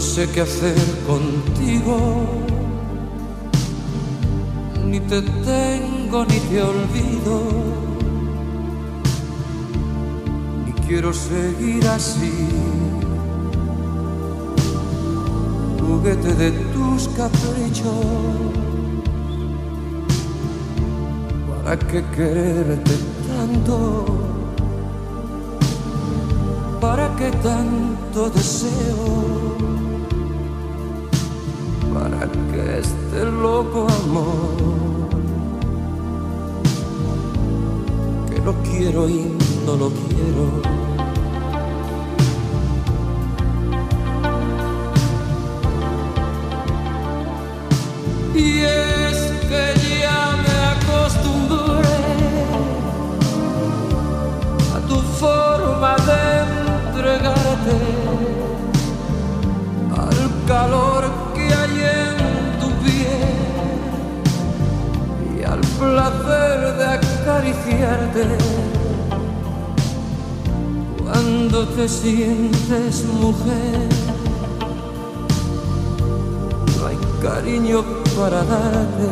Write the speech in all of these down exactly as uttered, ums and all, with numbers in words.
sé qué hacer contigo, ni te tengo ni te olvido, y quiero seguir así, juguete de tus caprichos. ¿Para qué quererte tanto? ¿Para qué tanto deseo? ¿Para qué este loco amor? Que lo quiero y no lo quiero. Y es que ya me acostumbré a tu forma de entregarte, al calor que hay en tu piel y al placer de acariciarte. Cuando te sientes mujer, no hay cariño para darte.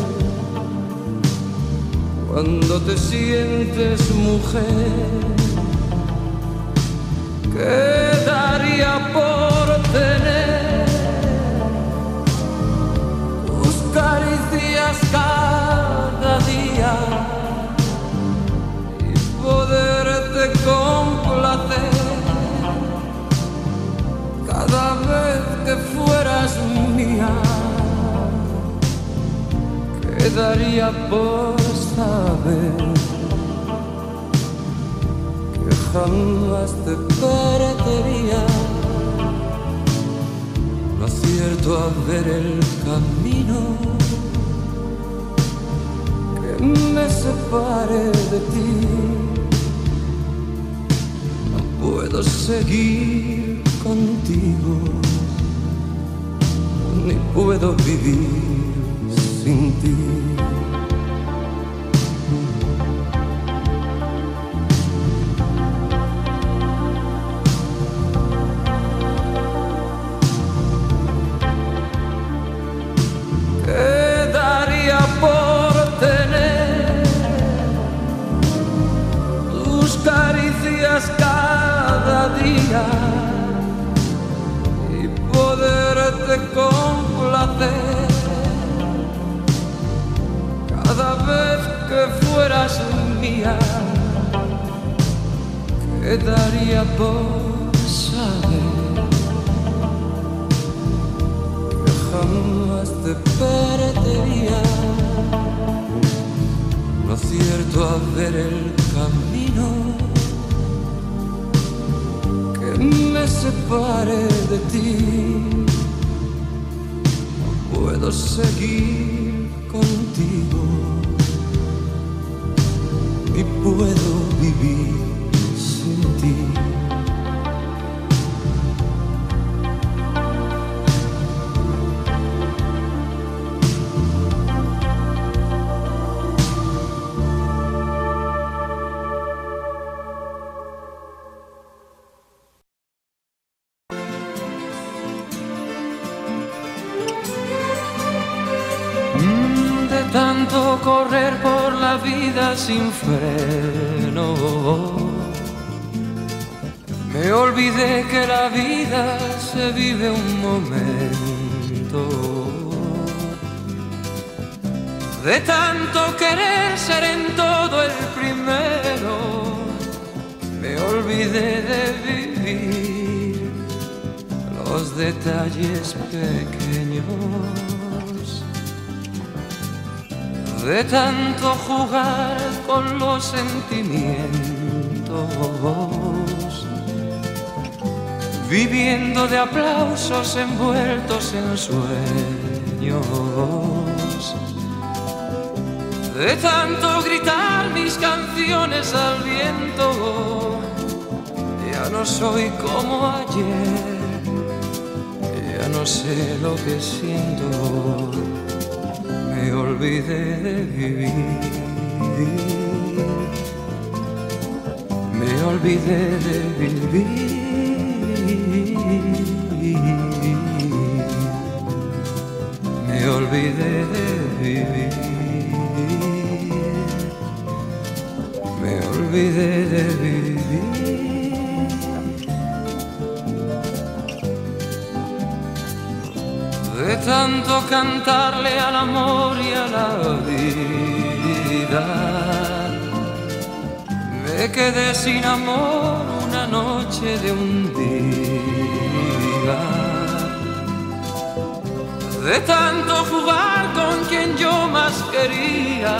Cuando te sientes mujer, ¿qué daría por tener tus caricias cada día y poderte complacer cada vez que fueras mía? ¿Qué daría por saber que jamás te perdería? No acierto a ver el camino que me separe de ti. No puedo seguir contigo, ni puedo vivir sin ti. Cada día y poderte complacer cada vez que fueras mía. ¿Qué daría por saber que jamás te perdería? No acierto a ver el camino me separe de ti. No puedo seguir contigo, ni puedo vivir sin ti. Tanto correr por la vida sin freno, me olvidé que la vida se vive un momento. De tanto querer ser en todo el primero, me olvidé de vivir los detalles pequeños. De tanto jugar con los sentimientos, viviendo de aplausos envueltos en sueños. De tanto gritar mis canciones al viento, ya no soy como ayer, ya no sé lo que siento. Me olvidé de vivir, me olvidé de vivir. me olvidé de vivir, me olvidé de vivir. De tanto cantarle al amor y a la vida, me quedé sin amor una noche de un día. De tanto jugar con quien yo más quería,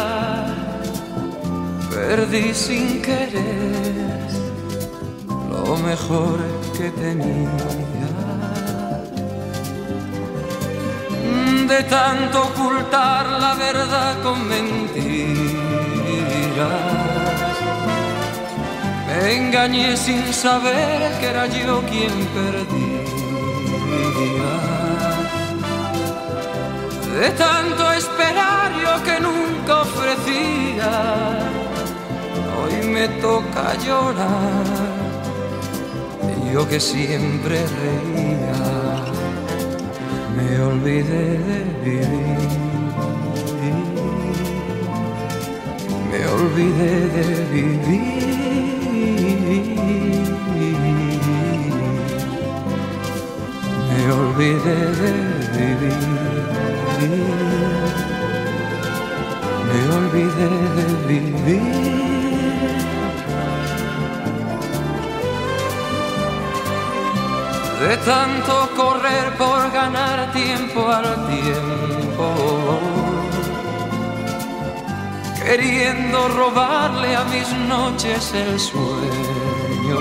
perdí sin querer lo mejor que tenía. De tanto ocultar la verdad con mentiras, me engañé sin saber que era yo quien perdía. De tanto esperar yo que nunca ofrecía, hoy me toca llorar, yo que siempre reía. Me olvidé de vivir, me olvidé de vivir, me olvidé de vivir, me olvidé de vivir. De tanto correr por ganar tiempo al tiempo, queriendo robarle a mis noches el sueño.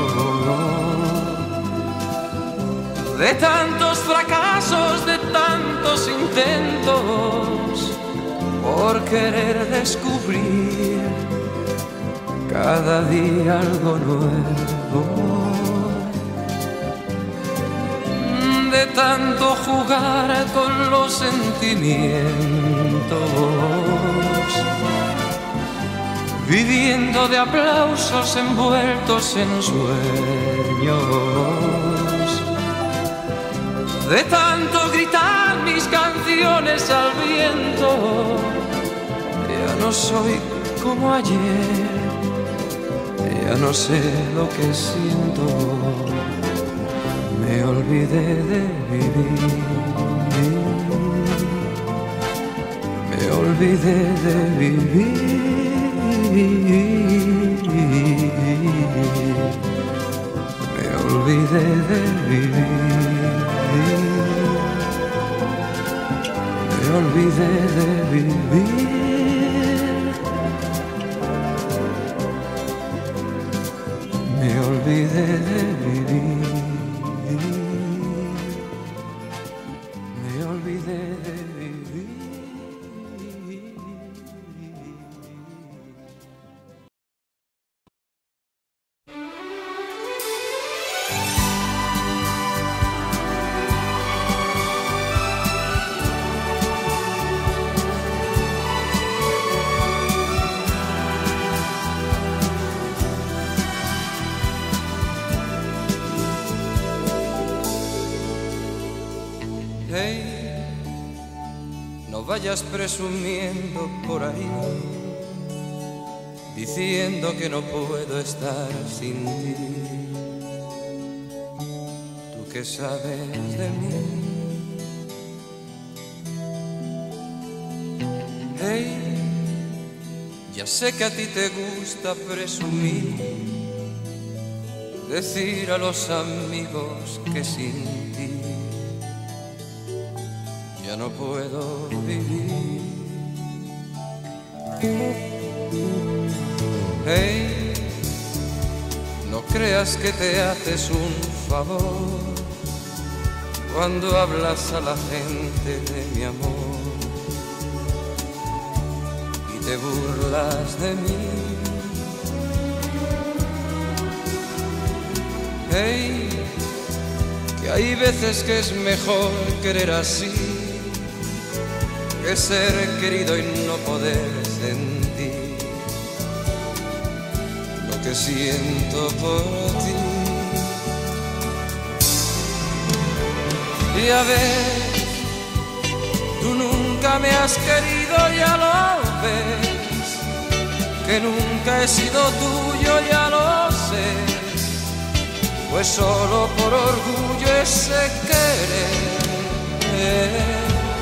De tantos fracasos, de tantos intentos, por querer descubrir cada día algo nuevo. De tanto jugar con los sentimientos, viviendo de aplausos envueltos en sueños. De tanto gritar mis canciones al viento, ya no soy como ayer, ya no sé lo que siento. Me olvidé de vivir, me olvidé de vivir, me olvidé de vivir, me olvidé de vivir, me olvidé de vivir. Hey, no vayas presumiendo por ahí, diciendo que no puedo estar sin ti. Tú que sabes de mí. Hey, ya sé que a ti te gusta presumir, decir a los amigos que sin ti ya no puedo vivir. Hey, no creas que te haces un favor cuando hablas a la gente de mi amor y te burlas de mí. Hey, que hay veces que es mejor querer así que ser querido y no poder sentir lo que siento por ti. Ya ves, tú nunca me has querido, ya lo ves, que nunca he sido tuyo, ya lo sé, pues solo por orgullo ese querer.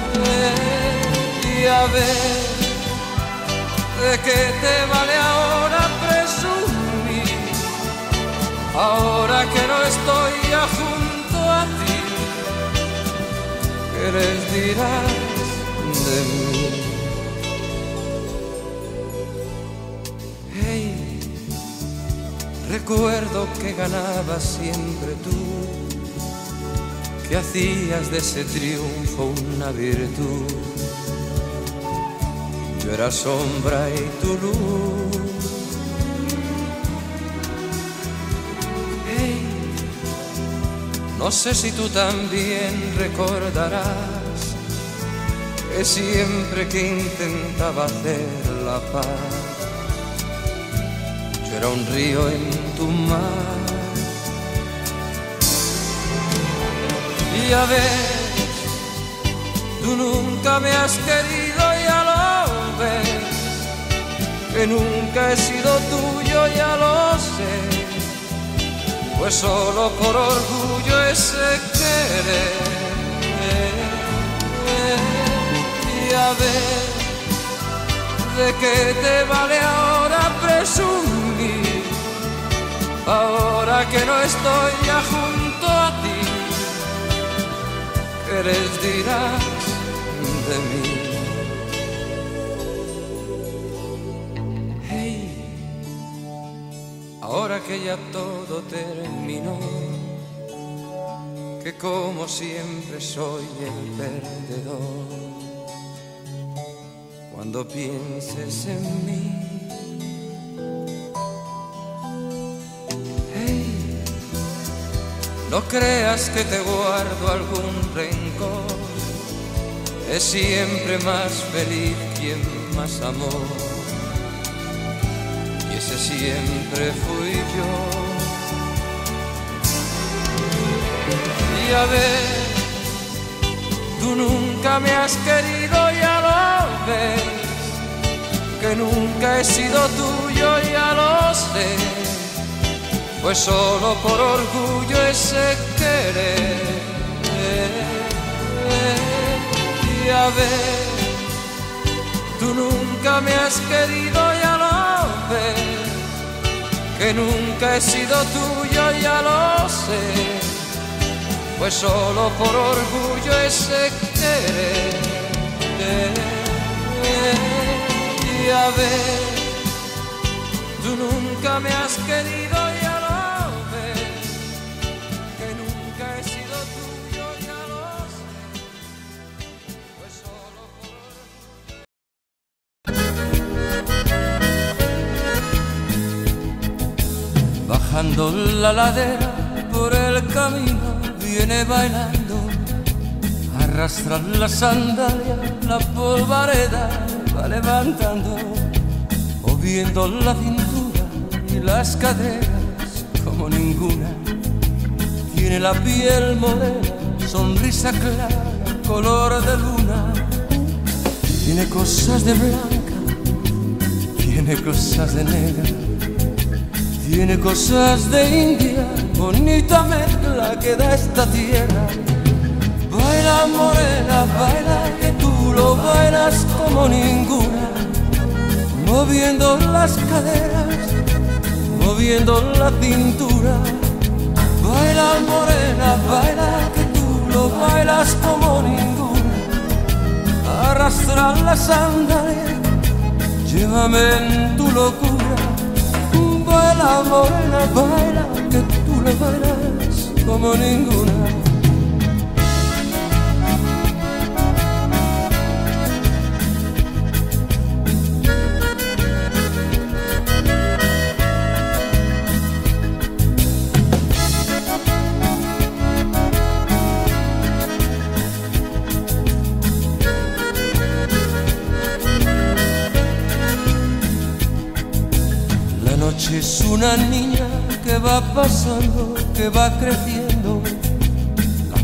Ya ves, ¿de qué te vale ahora presumir? Ahora que no estoy ya junto a ti, ¿qué les dirás de mí? Hey, recuerdo que ganabas siempre tú, que hacías de ese triunfo una virtud. Yo era sombra y tu luz. Hey, no sé si tú también recordarás que siempre que intentaba hacer la paz, yo era un río en tu mar. Y ya ves, tú nunca me has querido, ya lo ves, que nunca he sido tuyo, ya lo sé, pues solo por orgullo ese querer. Ya ves, ¿de qué te vale ahora presumir? Ahora que no estoy ya junto a ti, ¿qué les dirás de mí? Hey, ahora que ya todo terminó, que como siempre soy el perdedor, cuando pienses en mí, hey, no creas que te guardo algún rencor, es siempre más feliz quien más amó, y ese siempre fui yo. Ya ves, tú nunca me has querido, ya lo ves, que nunca he sido tuyo, ya lo sé, pues solo por orgullo ese querer. Ya ves, tú nunca me has querido, ya lo ves, que nunca he sido tuyo, ya lo sé, pues solo por orgullo ese querer. Ya ves, tú nunca me has querido, ya lo ves, que nunca he sido tuyo, ya lo sé, pues solo por... Bajando la ladera por el camino viene bailando, arrastra la sandalia, la polvareda va levantando, moviendo la cintura y las caderas como ninguna. Tiene la piel morena, sonrisa clara, color de luna. Tiene cosas de blanca, tiene cosas de negra, tiene cosas de India, bonita mezcla que da esta tierra. Baila morena, baila que tú lo bailas como ninguna, moviendo las caderas, moviendo la cintura. Baila morena, baila que tú lo bailas como ninguna. Arrastra la sandalia, llévame en tu locura. Baila morena, baila que tú lo bailas como ninguna. Es una niña que va pasando, que va creciendo. La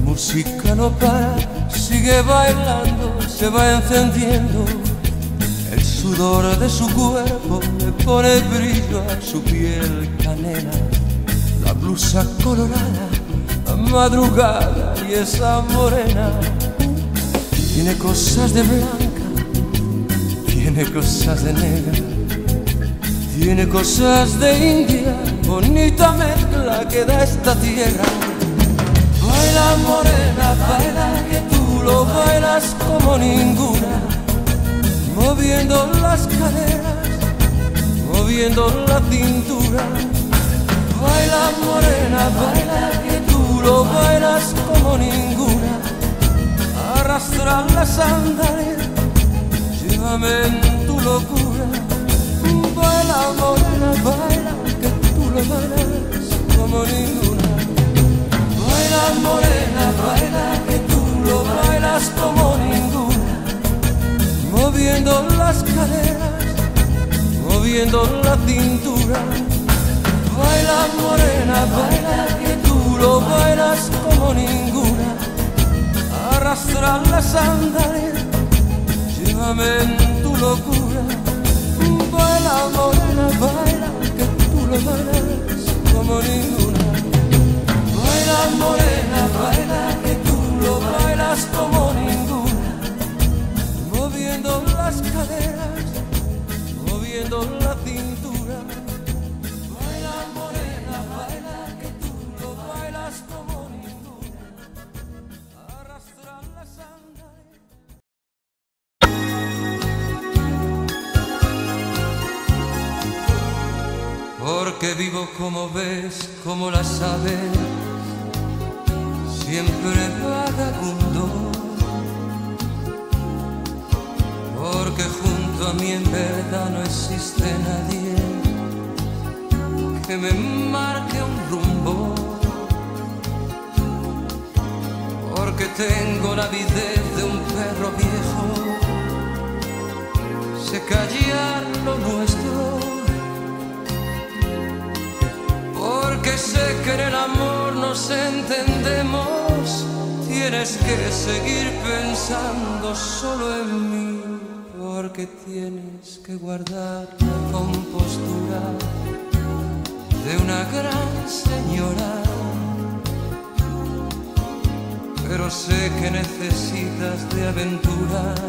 música no para, sigue bailando, se va encendiendo. El sudor de su cuerpo le pone brillo a su piel canela. La blusa colorada, la madrugada y esa morena. Tiene cosas de blanca, tiene cosas de negra, tiene cosas de India, bonita mezcla que da esta tierra. Baila morena, baila que tú lo bailas como ninguna, moviendo las caderas, moviendo la cintura. Baila morena, baila que tú lo bailas como ninguna, arrastra las sandalias, llévame en tu locura. Baila morena, baila que tú lo bailas como ninguna. Baila morena, baila que tú lo bailas como ninguna, moviendo las caderas, moviendo la cintura. Baila morena, baila que tú lo bailas como ninguna, arrastra las sandalias, llévame en tu locura. Baila morena, baila que tú lo bailas como ninguna. Baila morena, baila que tú lo bailas como ninguna, moviendo las caderas, moviendo la cintura. Baila morena, baila que tú lo bailas como ninguna, arrastra la sandalias. Porque vivo como ves, como las aves, siempre vagabundo. Porque junto a mí en verdad no existe nadie que me marque un rumbo. Porque tengo la avidez de un perro viejo, sé callar lo nuestro. Porque sé que en el amor nos entendemos, tienes que seguir pensando solo en mí. Porque tienes que guardar la compostura de una gran señora. Pero sé que necesitas de aventuras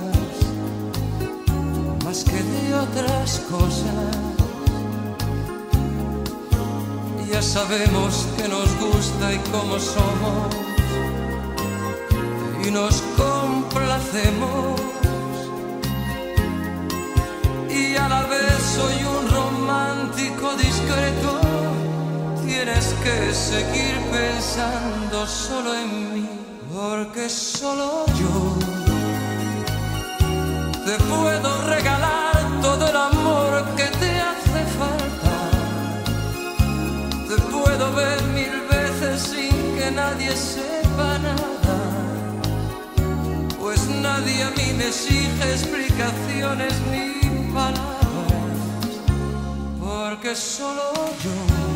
más que de otras cosas. Ya sabemos que nos gusta y cómo somos, y nos complacemos. Y a la vez soy un romántico discreto, tienes que seguir pensando solo en mí. Porque solo yo te puedo regalar todo el amor que te hace falta. Te puedo ver mil veces sin que nadie sepa nada, pues nadie a mí me exige explicaciones ni palabras. Porque solo yo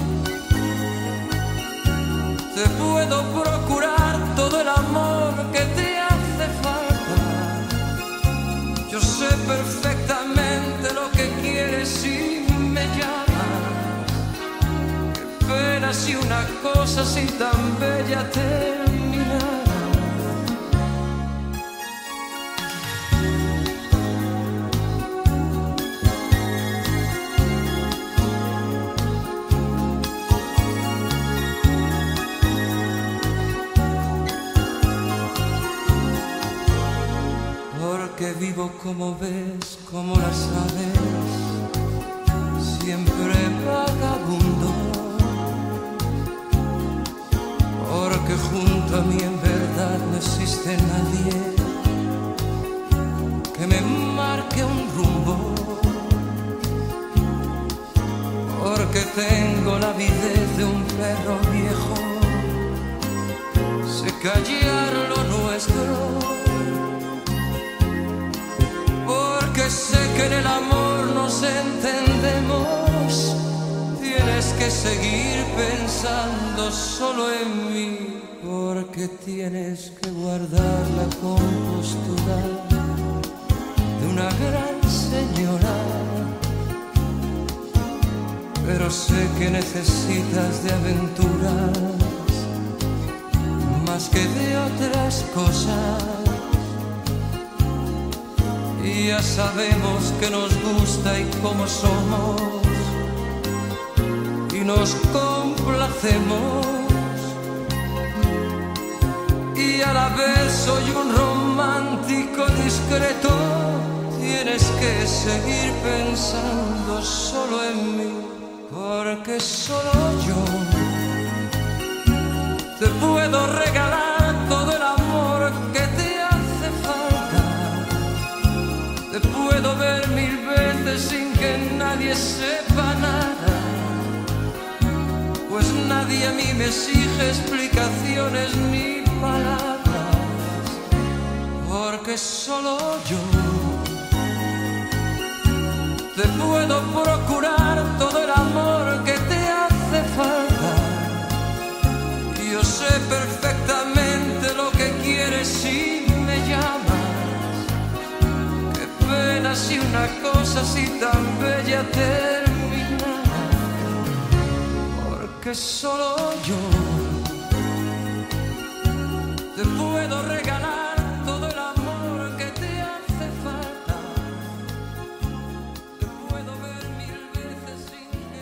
te puedo procurar todo el amor que te hace falta. Yo sé perfectamente lo que quieres si me llamas. Qué pena si una cosa así tan bella terminara. Que vivo como ves, como las aves, siempre vagabundo. Porque junto a mí en verdad no existe nadie que me marque un rumbo. Porque tengo la avidez de un perro viejo, sé callar lo nuestro. Porque sé que en el amor nos entendemos, tienes que seguir pensando solo en mí. porque tienes que guardar la compostura de una gran señora, pero sé que necesitas de aventuras más que de otras cosas. Y ya sabemos que nos gusta y cómo somos, y nos complacemos. Y a la vez soy un romántico discreto. Tienes que seguir pensando solo en mí, porque solo yo te puedo regalar todo el amor que te hace falta. Te puedo ver mil veces sin que nadie sepa nada, pues nadie a mí me exige explicaciones ni palabras, porque solo yo te puedo procurar todo el amor que te hace falta. Yo sé perfectamente lo que quieres si me llamas. Qué pena si una cosa así tan bella terminara, porque solo yo te puedo regalar todo el amor que te hace falta. Te puedo ver mil veces sin que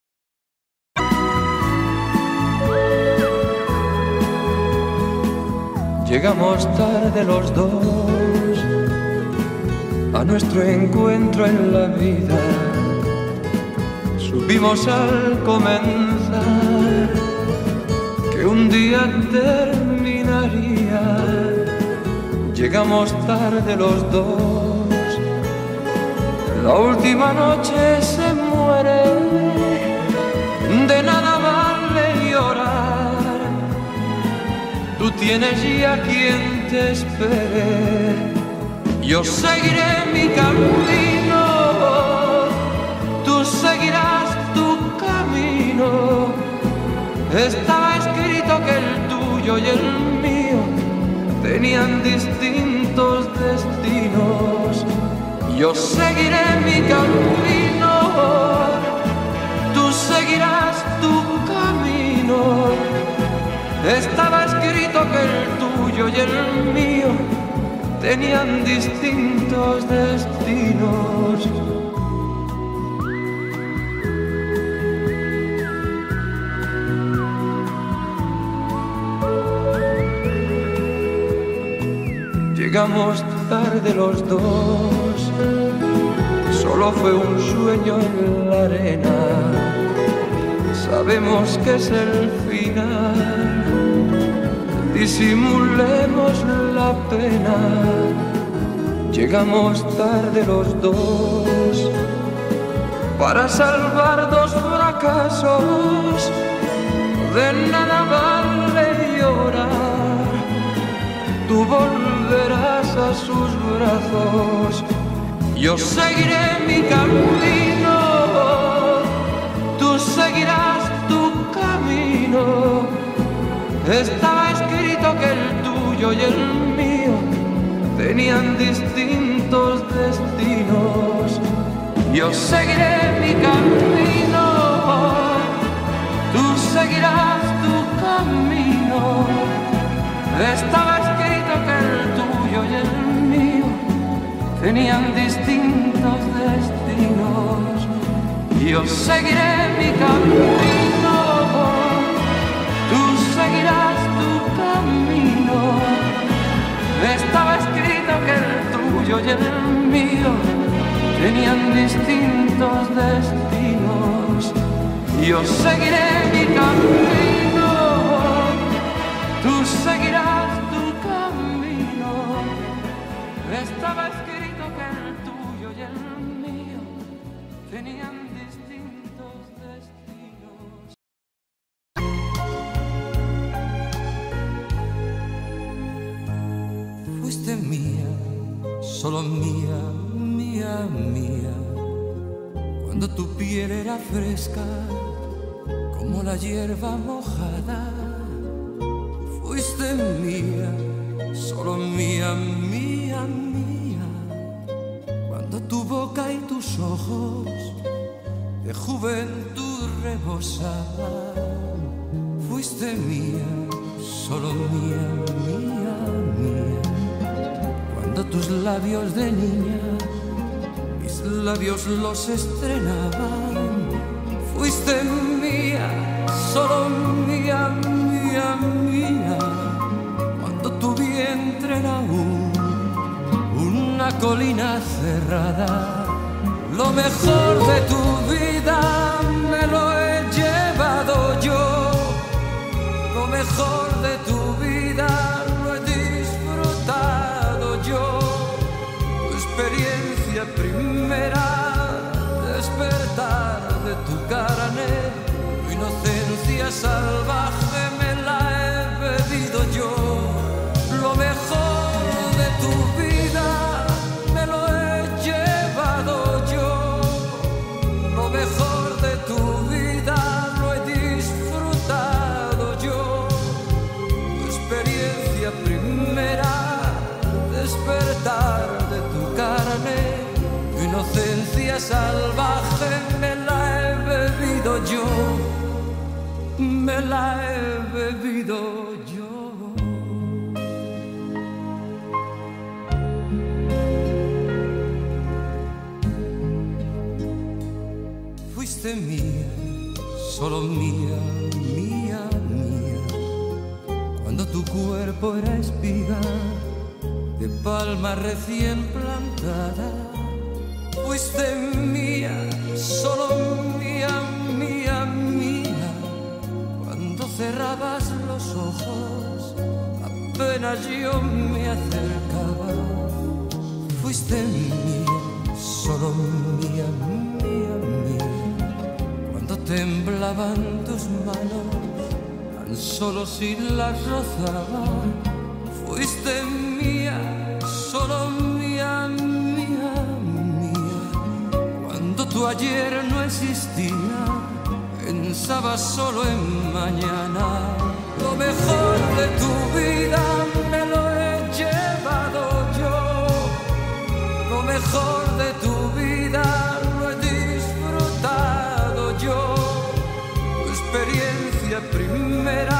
nada. Llegamos tarde los dos a nuestro encuentro en la vida. Supimos al comenzar que un día terminaría. Llegamos tarde los dos. La última noche se muere, de nada vale llorar. Tú tienes ya quien te espere, yo seguiré mi camino, tú seguirás tu camino. Estaba escrito que el tuyo y el mío tenían distintos destinos. Yo seguiré mi camino, tú seguirás tu camino. Estaba escrito que el tuyo y el mío tenían distintos destinos. Llegamos tarde los dos, solo fue un sueño en la arena. Sabemos que es el final, disimulemos la pena. Llegamos tarde los dos para salvar dos fracasos. De nada vale llorar, tú volverás a sus brazos. Yo seguiré mi camino, tú seguirás tu camino. Estaba escrito que el tuyo y el mío tenían distintos destinos. Yo seguiré mi camino, tú seguirás tu camino. Estaba escrito que el tuyo y el mío tenían distintos destinos. Yo seguiré mi camino, tú seguirás tu camino. Estaba escrito que el tuyo y el mío tenían distintos destinos. Yo seguiré mi camino, tú seguirás tu camino. Estaba escrito que el tuyo y el mío tenían distintos destinos. Fuiste mía, solo mía, mía, mía. Cuando tu piel era fresca como la hierba mojada, mía, solo mía, mía, mía. Cuando tu boca y tus ojos de juventud rebosaban, fuiste mía, solo mía, mía, mía. Cuando tus labios de niña mis labios los estrenaban, fuiste mía, solo mía, mía, mía. Cuando tu vientre era aún una colina cerrada, lo mejor de tu vida me lo he llevado yo. Lo mejor de tu vida lo he disfrutado yo. Tu experiencia primera, despertar de tu carne, tu inocencia salvaje me la he bebido yo. Lo mejor de tu vida me lo he llevado yo. Lo mejor de tu vida lo he disfrutado yo. Tu experiencia primera, despertar de tu carne, tu inocencia salvaje me la he bebido yo, me la he bebido yo. Fuiste mía, solo mía, mía, mía. Cuando tu cuerpo era espiga de palma recién plantada, fuiste mía, solo mía, mía, mía. Cuando cerrabas los ojos, apenas yo me acercaba, fuiste mía, solo mía, mía, mía. Cuando temblaban tus manos, tan solo si las rozaba, fuiste mía, solo mía, mía, mía. Cuando tu ayer no existía, pensaba solo en mañana. Lo mejor de tu vida me lo he llevado yo. Lo mejor de tu vida lo he disfrutado yo. Tu experiencia primera,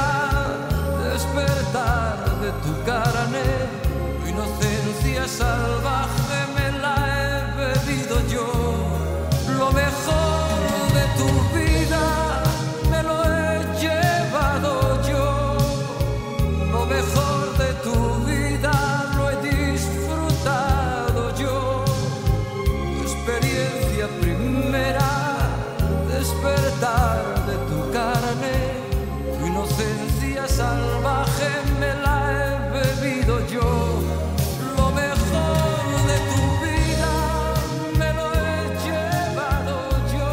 despertar de tu carne, tu inocencia salvaje me la he bebido yo. Lo mejor de tu vida me lo he llevado yo. Lo mejor de tu vida lo he disfrutado yo. Tu experiencia primera, despertar de tu carne, tu inocencia salvaje me la he bebido yo. Lo mejor de tu vida me lo he llevado yo.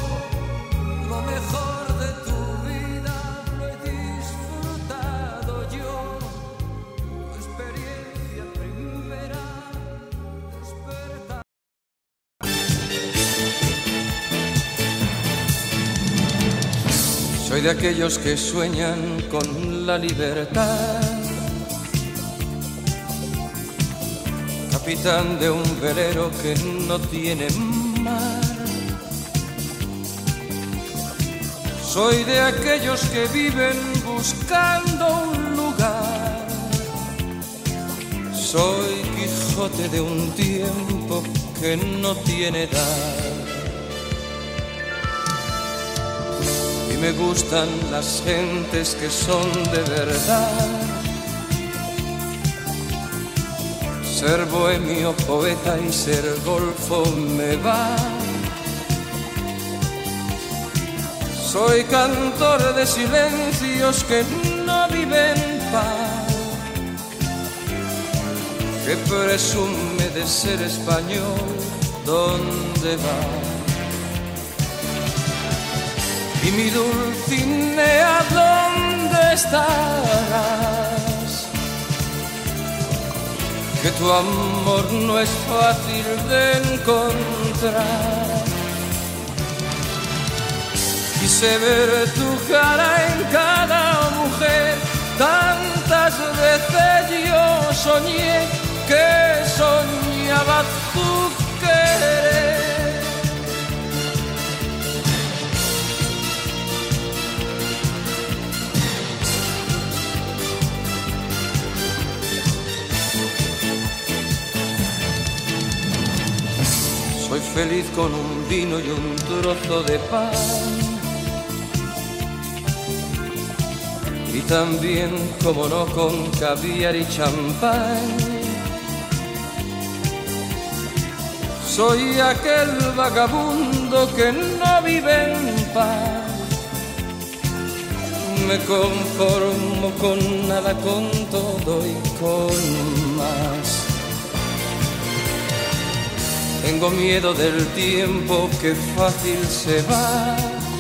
Lo mejor de tu vida lo he disfrutado yo. Tu experiencia primera, despertar. Soy de aquellos que sueñan con la libertad, capitán de un velero que no tiene mar. Soy de aquellos que viven buscando un lugar. Soy Quijote de un tiempo que no tiene edad. Y me gustan las gentes que son de verdad. Ser bohemio, poeta y ser golfo me va. Soy cantor de silencios que no viven paz, que presume de ser español, ¿dónde va? Y mi Dulcinea, ¿dónde estarás? Que tu amor no es fácil de encontrar. Quise ver tu cara en cada mujer, tanta Tantas veces yo soñé que soñaba tu querer. Soy feliz con un vino y un trozo de pan, y también, como no, con caviar y champán. Soy aquel vagabundo que no vive en paz. Me conformo con nada, con todo y con más. Tengo miedo del tiempo que fácil se va,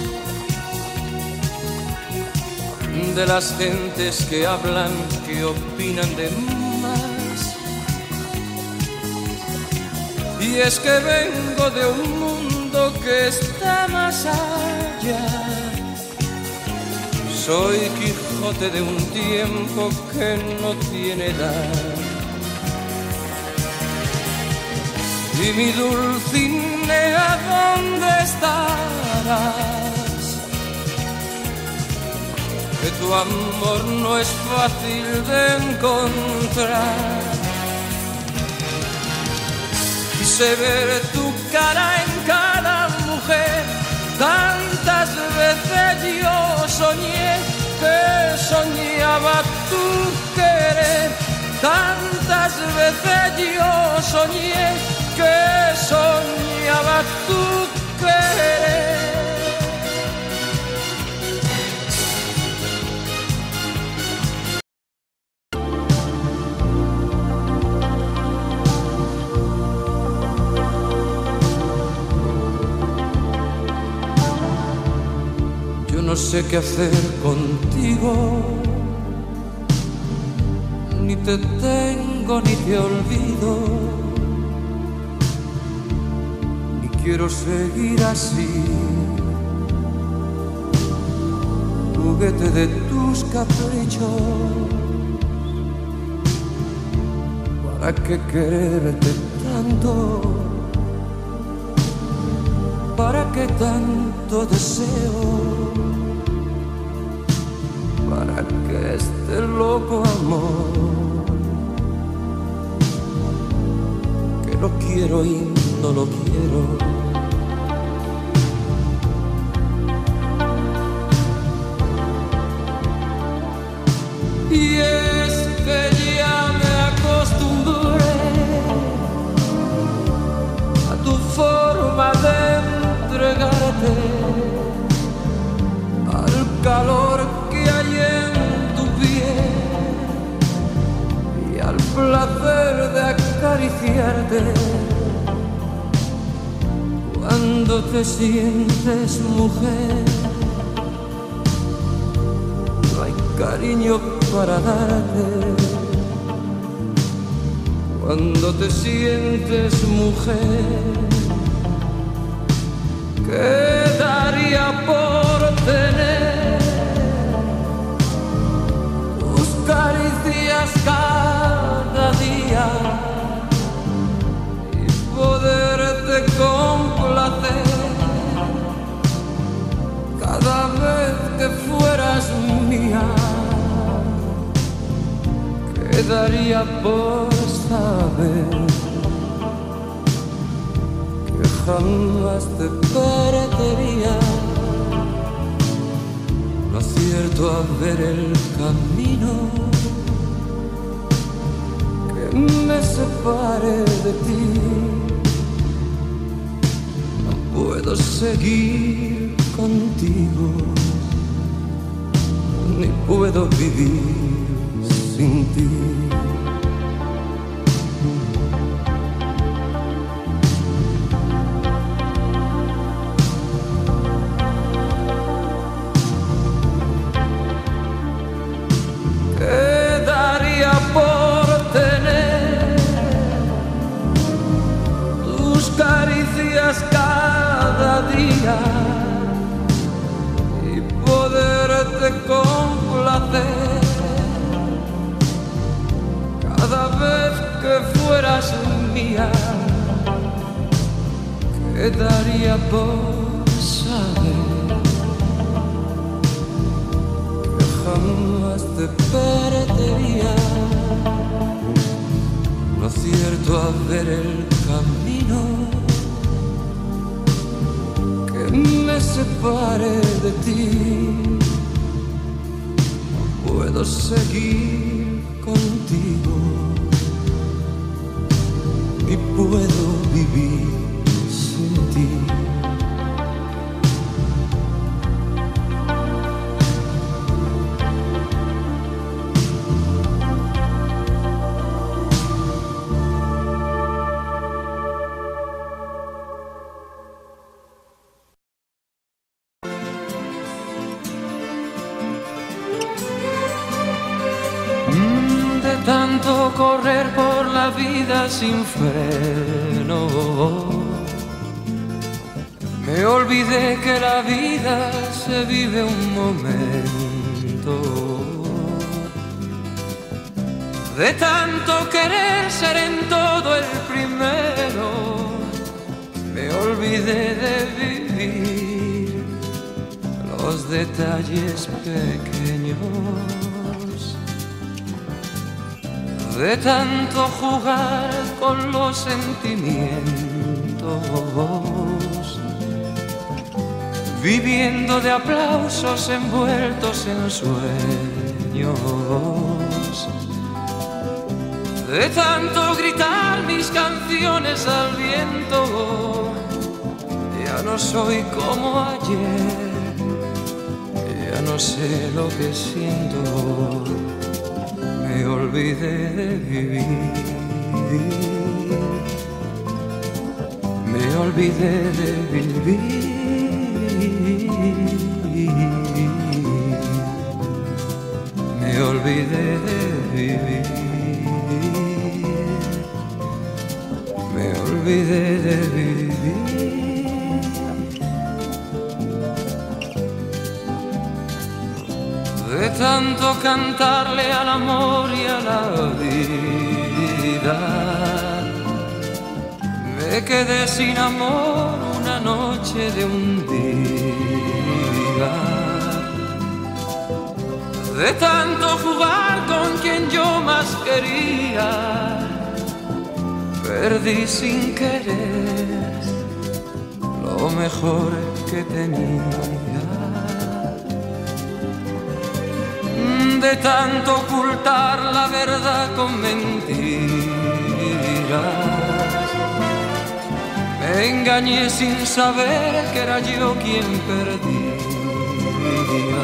de las gentes que hablan, que opinan de más. Y es que vengo de un mundo que está más allá. Soy Quijote de un tiempo que no tiene edad. Y mi Dulcinea, ¿dónde estarás? Que tu amor no es fácil de encontrar. Quise ver tu cara en cada mujer, tantas veces yo soñé que soñaba tu querer. Tantas veces yo soñé que soñaba tu querer. Yo no sé qué hacer contigo, ni te tengo ni te olvido. Quiero seguir así, juguete de tus caprichos. ¿Para qué quererte tanto? ¿Para qué tanto deseo? ¿Para qué este loco amor? Que lo quiero y no lo quiero. Y es que ya me acostumbré a tu forma de entregarte, al calor que hay en tu piel y al placer de acariciarte. Cuando te sientes mujer, no hay cariño para darte. Cuando te sientes mujer, ¿qué daría por tener tus caricias cada día y poderte complacer cada vez que fueras mía? ¿Qué daría por saber que jamás te perdería? No acierto a ver el camino que me separe de ti. No puedo seguir contigo, ni puedo vivir sin ti. ¿Qué daría por tener tus caricias cada día y poderte complacer cada vez que fueras mía, quedaría por saber que jamás te perdería. Lo cierto a ver el camino que me separe de ti, puedo seguir contigo y puedo vivir sin ti. Tanto correr por la vida sin freno, me olvidé que la vida se vive un momento. De tanto querer ser en todo el primero, me olvidé de vivir los detalles pequeños. De tanto jugar con los sentimientos, viviendo de aplausos envueltos en sueños. De tanto gritar mis canciones al viento, ya no soy como ayer, ya no sé lo que siento. Me olvidé de vivir, me olvidé de vivir, me olvidé de vivir, me olvidé de vivir. De tanto cantarle al amor y a la vida, me quedé sin amor una noche de un día. De tanto jugar con quien yo más quería, perdí sin querer lo mejor que tenía. De tanto ocultar la verdad con mentiras, me engañé sin saber que era yo quien perdía.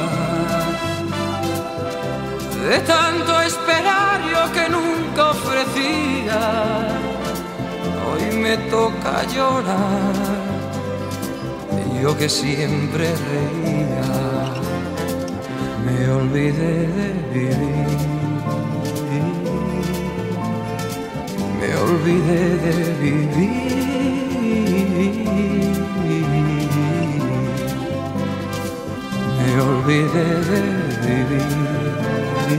De tanto esperar yo que nunca ofrecía, hoy me toca llorar, yo que siempre reía. Me olvidé de vivir, me olvidé de vivir, me olvidé de vivir,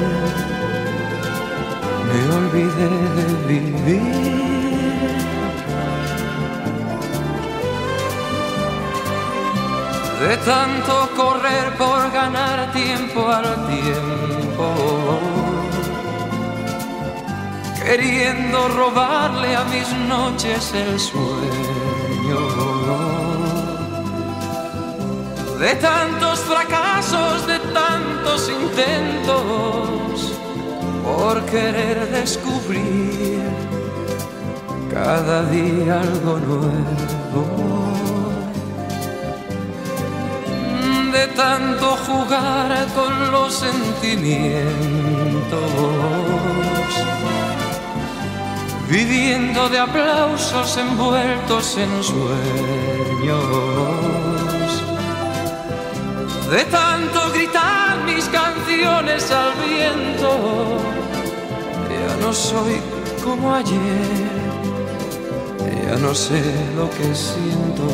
me olvidé de vivir. De tanto correr por ganar tiempo al tiempo, queriendo robarle a mis noches el sueño. De tantos fracasos, de tantos intentos, por querer descubrir cada día algo nuevo. De tanto jugar con los sentimientos, viviendo de aplausos envueltos en sueños. De tanto gritar mis canciones al viento, ya no soy como ayer, ya no sé lo que siento.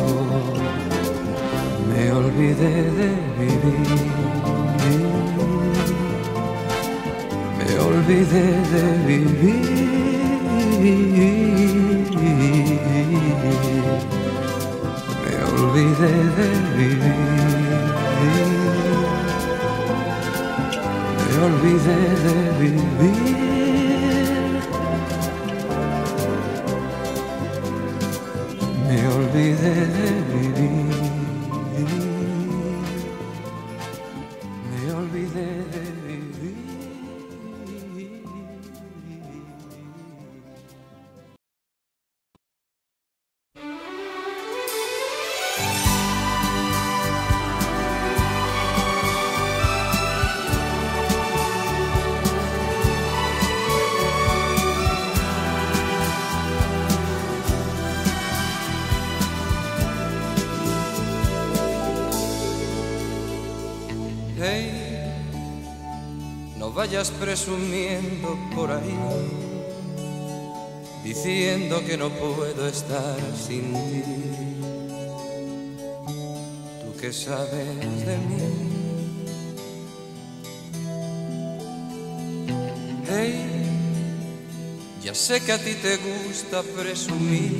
Me olvidé de vivir, me olvidé olvidé de vivir, me olvidé de vivir, me olvidé de vivir, me olvidé de vivir, me olvidé de vivir. Hey, no vayas presumiendo por ahí, diciendo que no puedo estar sin ti. Tú que sabes de mí. Hey, ya sé que a ti te gusta presumir,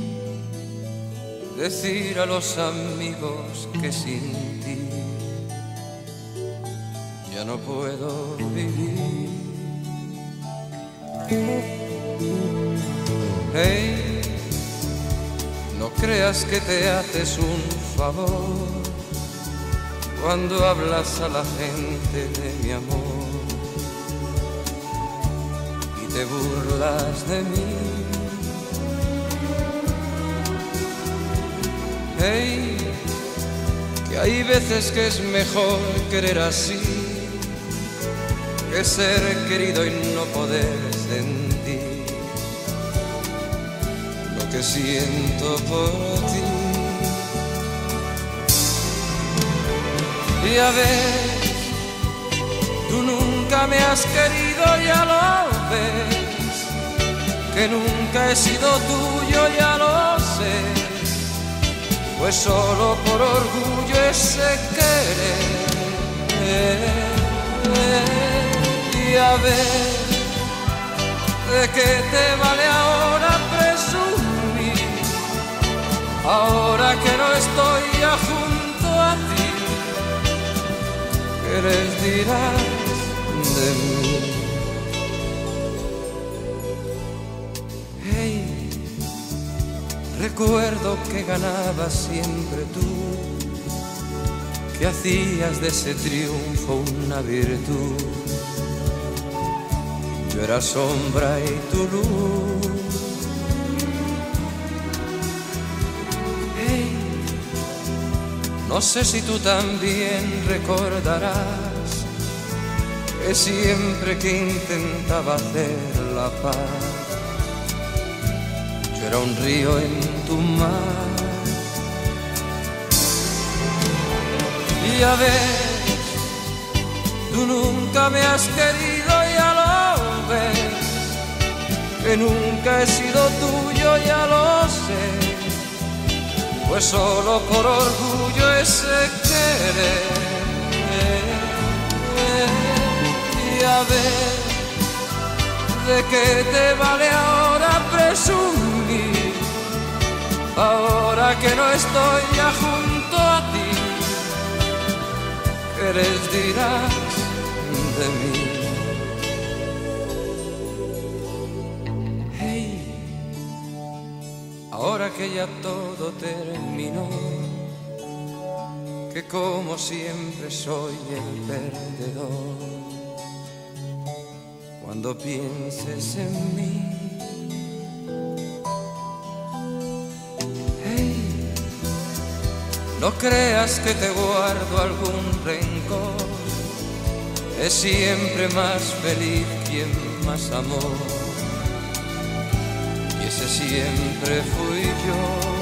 decir a los amigos que sin ti ya no puedo vivir. Hey, no creas que te haces un favor cuando hablas a la gente de mi amor y te burlas de mí. Hey, que hay veces que es mejor querer así que ser querido y no poder sentir lo que siento por ti. Y a ver, tú nunca me has querido, ya lo ves, que nunca he sido tuyo, ya lo sé, pues solo por orgullo ese querer. Y a ver, ¿de qué te vale ahora presumir? Ahora que no estoy ya junto a ti, ¿qué les dirás de mí? Hey, recuerdo que ganabas siempre tú, que hacías de ese triunfo una virtud. Yo era sombra y tu luz. Hey, no sé si tú también recordarás que siempre que intentaba hacer la paz, yo era un río en tu mar. Y a ver, tú nunca me has querido, ya lo ves, que nunca he sido tuyo, ya lo sé, pues solo por orgullo ese querer. Y a ver, ¿de qué te vale ahora presumir? Ahora que no estoy ya junto a ti, ¿qué les dirás de mí? Hey, ahora que ya todo terminó, que como siempre soy el perdedor, cuando pienses en mí, no creas que te guardo algún rencor, es siempre más feliz quien más amó, y ese siempre fui yo.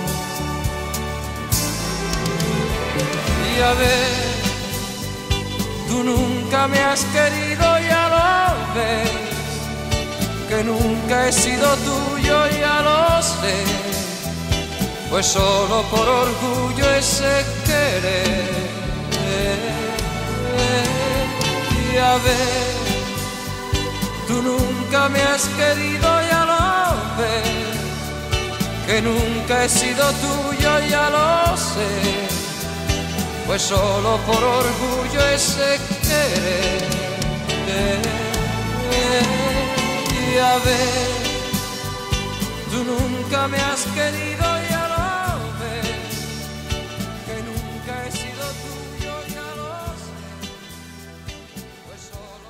Y a ver, tú nunca me has querido, ya lo ves, que nunca he sido tuyo, ya lo sé, pues solo por orgullo ese querer. Y a ver, Tú nunca me has querido, ya lo ves, que nunca he sido tuyo, ya lo sé. Pues solo por orgullo ese querer. Ya ves, tú nunca me has querido, ya lo ves, que nunca he sido tuyo, ya lo sé. Pues solo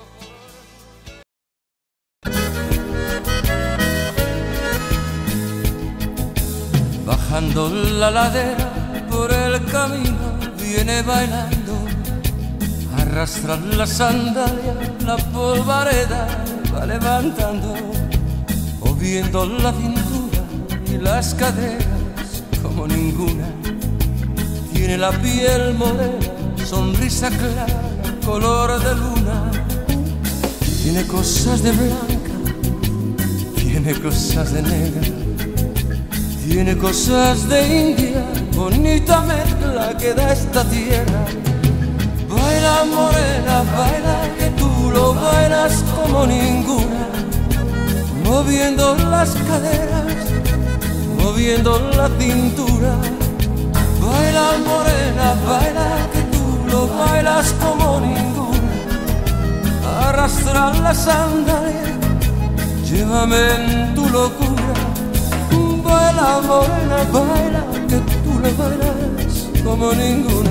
por orgullo. Bajando la ladera por el camino viene bailando, arrastra la sandalia, la polvareda va levantando, moviendo la cintura y las caderas como ninguna. Tiene la piel morena, sonrisa clara, color de luna. Tiene cosas de blanca, tiene cosas de negra, tiene cosas de India, bonita mezcla que da esta tierra. Baila morena, baila, que tú lo bailas como ninguna, moviendo las caderas, moviendo la cintura. Baila morena, baila, que tú lo bailas como ninguna. Arrastra la sandalia, llévame en tu locura. Baila morena, baila, que tú lo bailas como ninguna.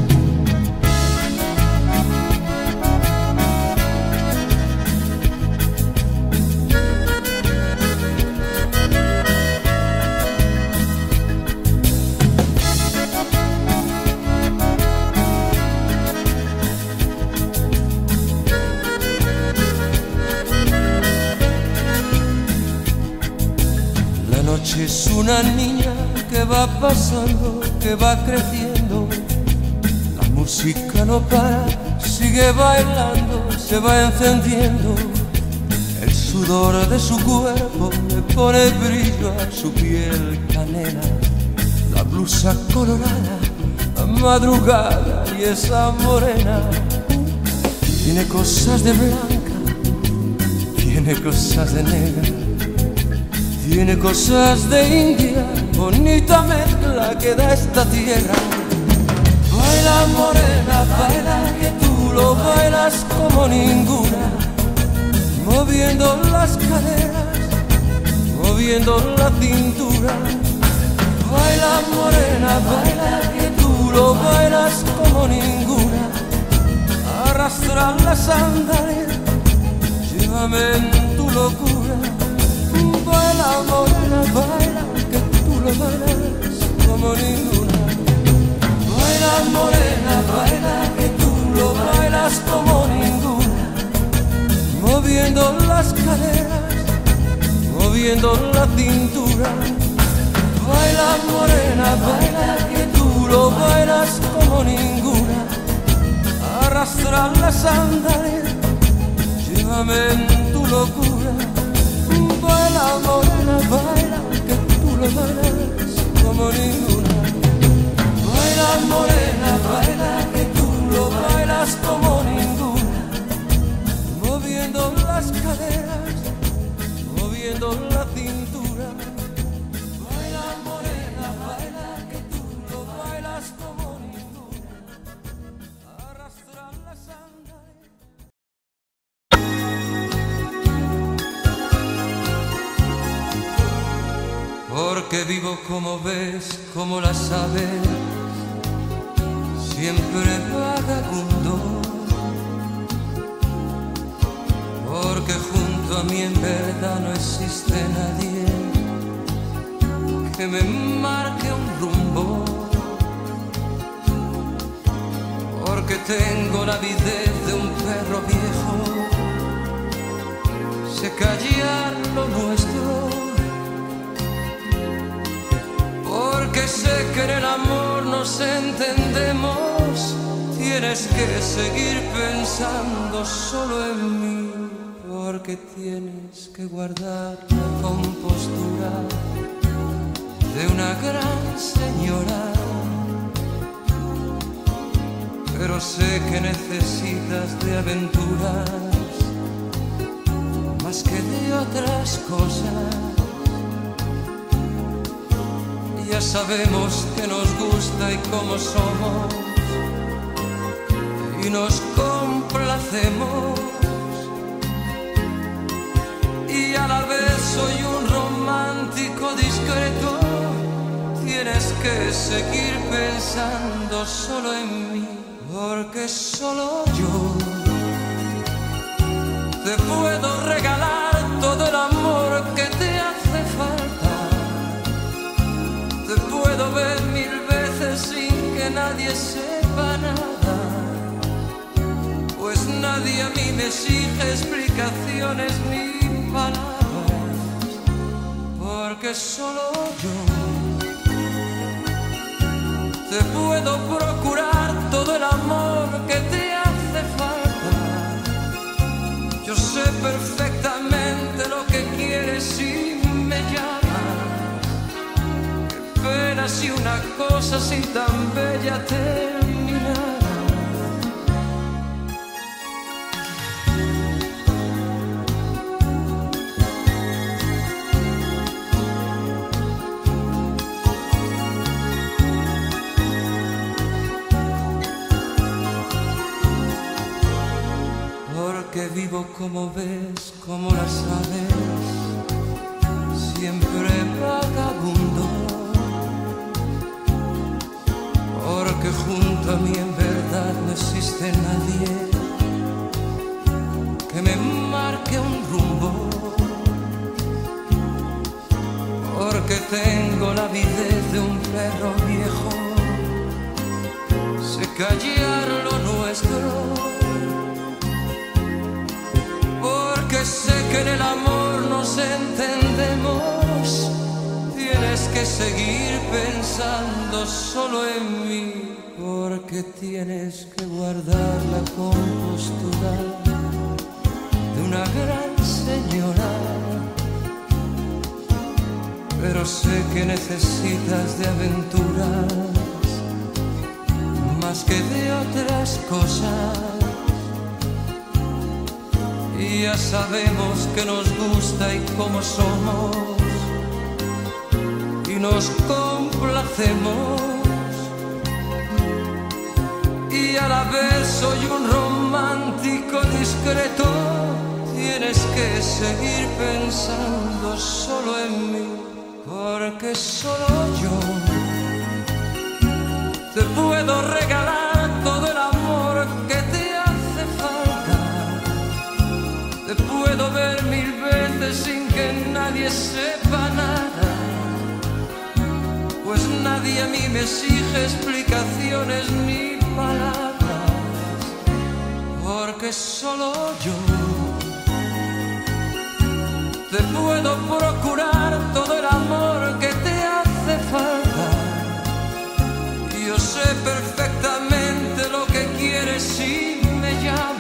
Es una niña que va pasando, que va creciendo. La música no para, sigue bailando, se va encendiendo. El sudor de su cuerpo le pone brillo a su piel canela. La blusa colorada, la madrugada y esa morena. Tiene cosas de blanca, tiene cosas de negra, tiene cosas de India, bonita mezcla que da esta tierra. Baila morena, baila, que tú lo bailas como ninguna, moviendo las caderas, moviendo la cintura. Baila morena, baila, que tú lo bailas como ninguna. Arrastra la sandalia, llévame en tu locura. Baila morena, baila, que tú lo bailas como ninguna. Baila morena, baila, que tú lo bailas como ninguna, moviendo las caderas, moviendo la cintura. Baila morena, baila, que tú lo bailas como ninguna. Arrastra la sandalia, llévame en tu locura. Baila morena, baila, que tú lo bailas como ninguna. Baila morena, baila, que tú lo bailas como ninguna, moviendo las caderas, moviendo la cintura. Baila morena, baila, que tú lo bailas como ninguna. Arrastra la sandalia. Porque vivo como ves, como las aves, siempre vagabundo. Porque junto a mí en verdad no existe nadie que me marque un rumbo. Porque tengo la avidez de un perro viejo, sé callar lo nuestro. Porque sé que en el amor nos entendemos, tienes que seguir pensando solo en mí. Porque tienes que guardar la compostura de una gran señora. Pero sé que necesitas de aventuras más que de otras cosas. Ya sabemos que nos gusta y cómo somos, y nos complacemos, y a la vez soy un romántico discreto. Tienes que seguir pensando solo en mí, porque solo yo te puedo regalar todo el amor que te hace falta. Te puedo ver mil veces sin que nadie sepa nada, pues nadie a mí me exige explicaciones ni palabras, porque solo yo te puedo procurar todo el amor que te hace falta. Yo sé perfectamente lo que quieres y me llamas. Qué pena si una cosa así tan bella terminara. Que vivo como ves, como las aves, siempre vagabundo, porque junto a mí en verdad no existe nadie que me marque un rumbo, porque tengo la avidez de un perro viejo, sé callar lo nuestro. Que sé que en el amor nos entendemos. Tienes que seguir pensando solo en mí, porque tienes que guardar la compostura de una gran señora. Pero sé que necesitas de aventuras más que de otras cosas. Y ya sabemos que nos gusta y cómo somos, y nos complacemos, y a la vez soy un romántico discreto. Tienes que seguir pensando solo en mí, porque solo yo te puedo regalar todo el amor que te hace falta. Te puedo ver mil veces sin que nadie sepa nada, pues nadie a mí me exige explicaciones ni palabras, porque solo yo te puedo procurar todo el amor que te hace falta. Yo sé perfectamente lo que quieres si me llamas.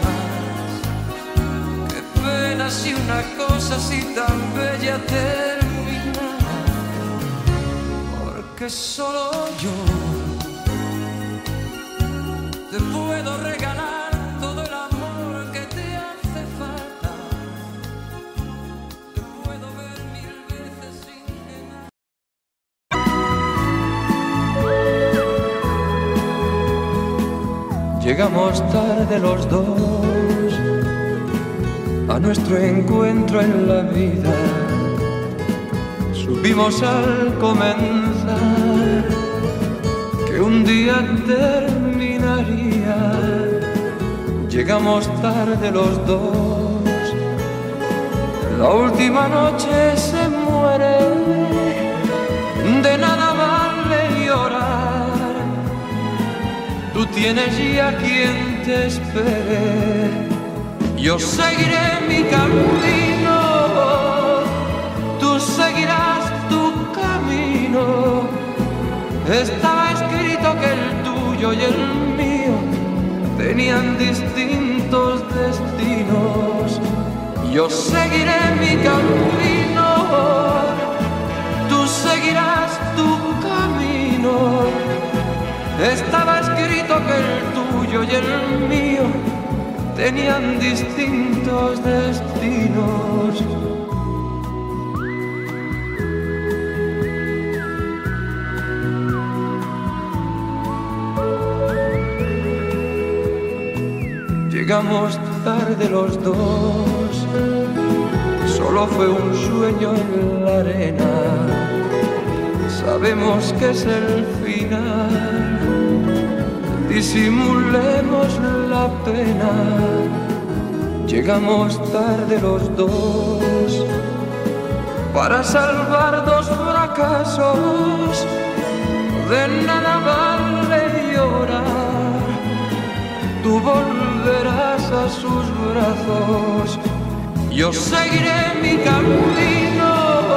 Si una cosa así tan bella terminara, porque solo yo te puedo regalar todo el amor que te hace falta. Te puedo ver mil veces sin que nada. Llegamos tarde los dos a nuestro encuentro en la vida. Supimos al comenzar que un día terminaría. Llegamos tarde los dos. La última noche se muere, de nada vale llorar. Tú tienes ya quien te espere. Yo seguiré mi camino, tú seguirás tu camino. Estaba escrito que el tuyo y el mío tenían distintos destinos. Yo seguiré mi camino, tú seguirás tu camino. Estaba escrito que el tuyo y el mío tenían distintos destinos. Llegamos tarde los dos, solo fue un sueño en la arena. Sabemos que es el final, disimulemos la pena. Llegamos tarde los dos para salvar dos fracasos. De nada vale llorar, tú volverás a sus brazos. Yo seguiré mi camino,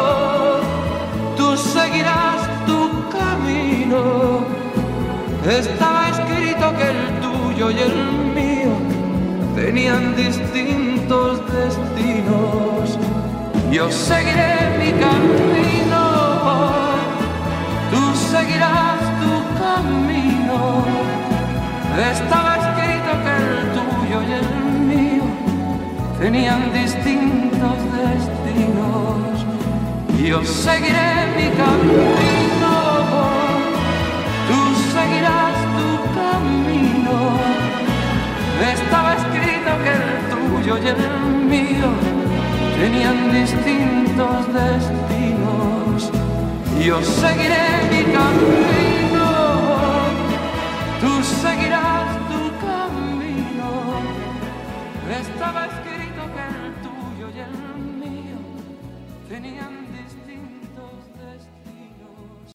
tú seguirás tu camino. Estaba escrito que el tuyo y el mío tenían distintos destinos. Yo seguiré mi camino, tú seguirás tu camino. Estaba escrito que el tuyo y el mío tenían distintos destinos. Yo seguiré mi camino, tú seguirás tu camino. Estaba escrito que el tuyo y el mío tenían distintos destinos. Yo seguiré mi camino, tú seguirás tu camino. Estaba escrito que el tuyo y el mío tenían distintos destinos.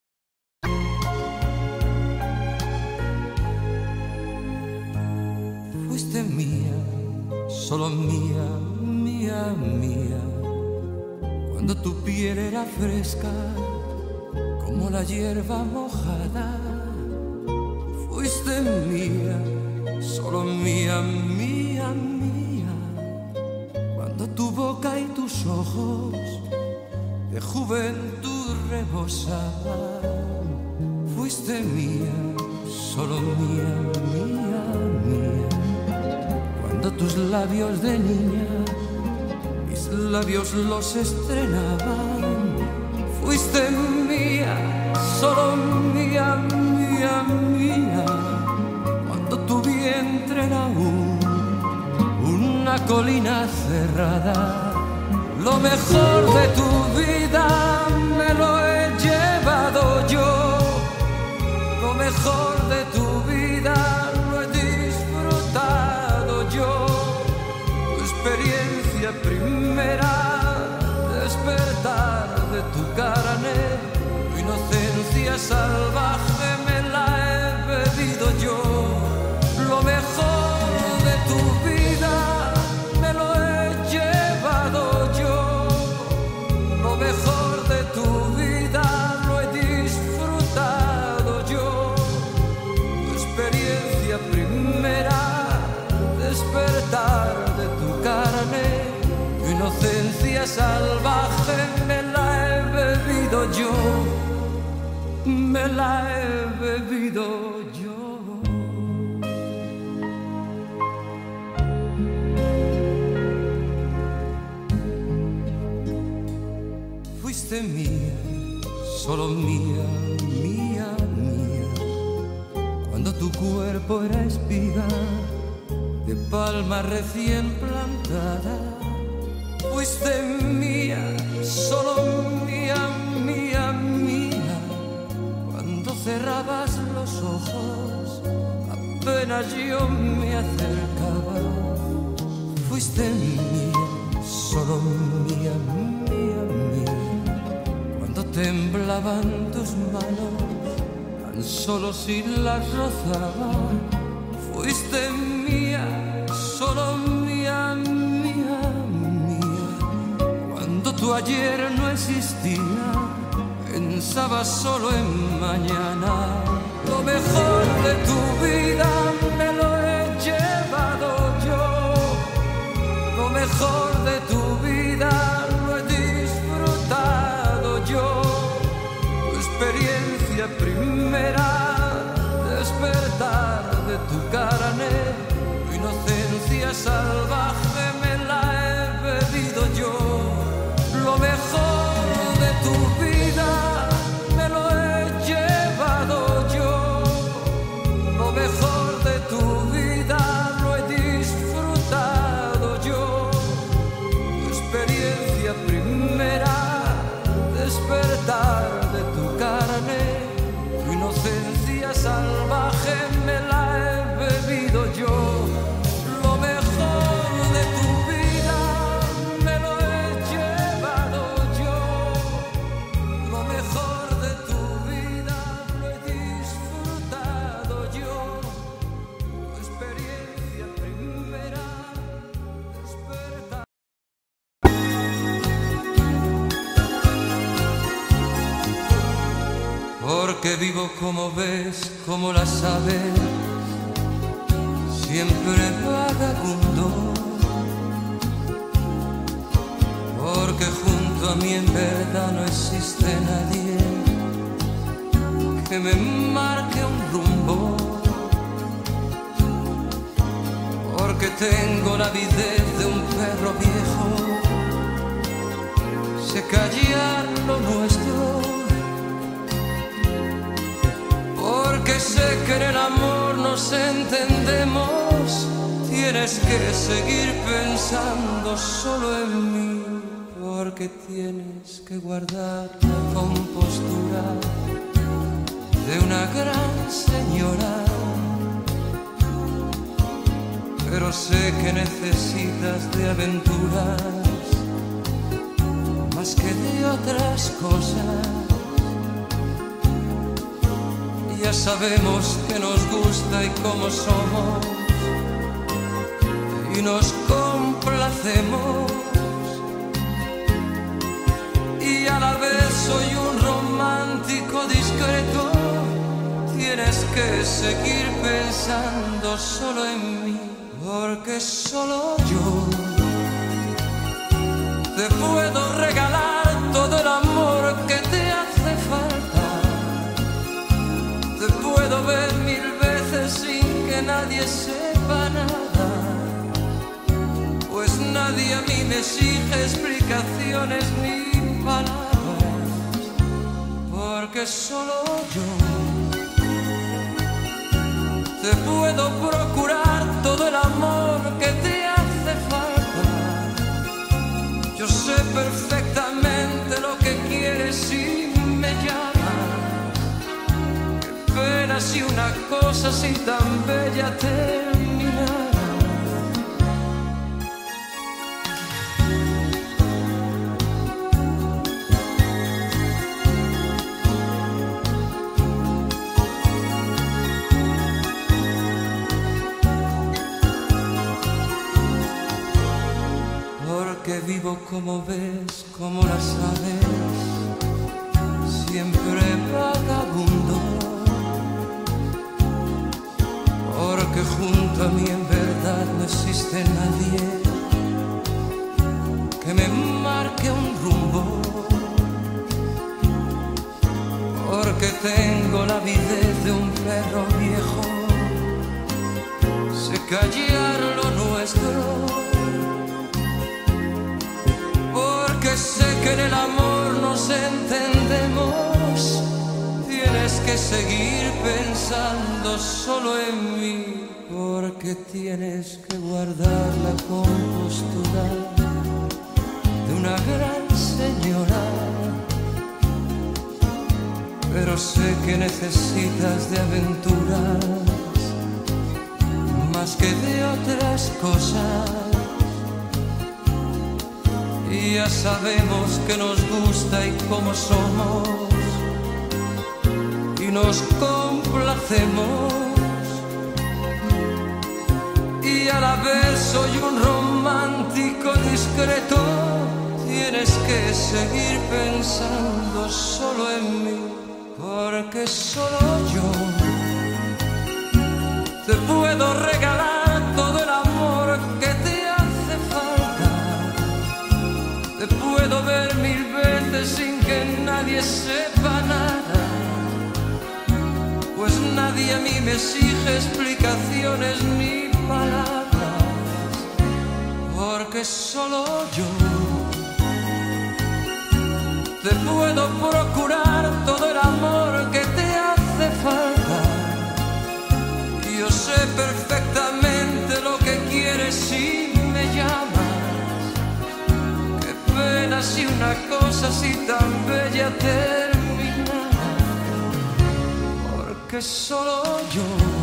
Fuiste mía, solo mía, mía, mía. Cuando tu piel era fresca como la hierba mojada. Fuiste mía, solo mía, mía, mía. Cuando tu boca y tus ojos de juventud rebosaban. Fuiste mía, solo mía, mía, mía. Cuando tus labios de niña mis labios los estrenaban. Fuiste mía, solo mía, mía, mía. Cuando tu vientre era aún una colina cerrada. Lo mejor de tu vida me lo he llevado yo. Lo mejor de tu vida lo he disfrutado yo. Tu experiencia primera, despertar de tu carne, tu inocencia salvaje me la he bebido yo. Lo mejor de tu vida me lo he llevado yo. Lo mejor de tu vida lo he disfrutado yo. Tu experiencia primera, despertar de tu carne, tu inocencia salvaje me la he bebido yo, me la he bebido yo. Fuiste mía, solo mía, mía, mía. Cuando tu cuerpo era espiga de palma recién plantada. Fuiste mía, solo mía, mía, mía. Cuando cerrabas los ojos, apenas yo me acercaba. Fuiste mía, solo mía, mía, mía. Cuando temblaban tus manos, tan solo si las rozaba. Fuiste mía, solo mía, mía, mía. Cuando tu ayer no existía, pensaba solo en mañana. Lo mejor de tu vida me lo he llevado yo. Lo mejor de tu vida lo he disfrutado yo. Tu experiencia primera, despertar de tu carne, tu inocencia esencia salvaje me la he bebido yo. Lo mejor de tu vida me lo he llevado yo. Lo mejor de tu vida lo he disfrutado yo. Tu experiencia primera, despertar de tu carne, tu inocencia salvaje me la he bebido yo. Lo mejor de tu vida me lo he llevado yo. Lo mejor de tu vida lo he disfrutado yo. Tu experiencia primera, despertar. Porque vivo como ves, como las aves, siempre vagabundo. Porque junto a mí en verdad no existe nadie que me marque un rumbo. Porque tengo la avidez de un perro viejo, sé callar lo nuestro. Porque sé que en el amor nos entendemos, tienes que seguir pensando solo en mí. Porque tienes que guardar la compostura de una gran señora. Pero sé que necesitas de aventuras más que de otras cosas. Ya sabemos que nos gusta y cómo somos, y nos complacemos. Y a la vez soy un romántico discreto. Tienes que seguir pensando solo en mí, porque solo yo te puedo regalar todo el amor que te hace falta. Te puedo ver mil veces sin que nadie sepa nada, pues nadie a mí me exige explicaciones ni palabras, porque solo yo te puedo procurar todo el amor que te hace falta. Yo sé perfectamente lo que quieres si me llamas. Pena si una cosa así tan bella terminara. Porque vivo como ves, como las aves, siempre vagabundo. Porque junto a mí en verdad no existe nadie que me marque un rumbo. Porque tengo la avidez de un perro viejo, sé callar lo nuestro. Porque sé que en el amor nos entendemos, tienes que seguir pensando solo en mí. Porque tienes que guardar la compostura de una gran señora. Pero sé que necesitas de aventuras más que de otras cosas. Y ya sabemos que nos gusta y cómo somos, y nos complacemos. Y a la vez soy un romántico discreto. Tienes que seguir pensando solo en mí, porque solo yo te puedo regalar todo el amor que te hace falta. Te puedo ver mil veces sin que nadie sepa nada, pues nadie a mí me exige explicaciones ni palabras, porque solo yo te puedo procurar todo el amor que te hace falta. Yo sé perfectamente lo que quieres si me llamas. Qué pena si una cosa así tan bella termina, porque solo yo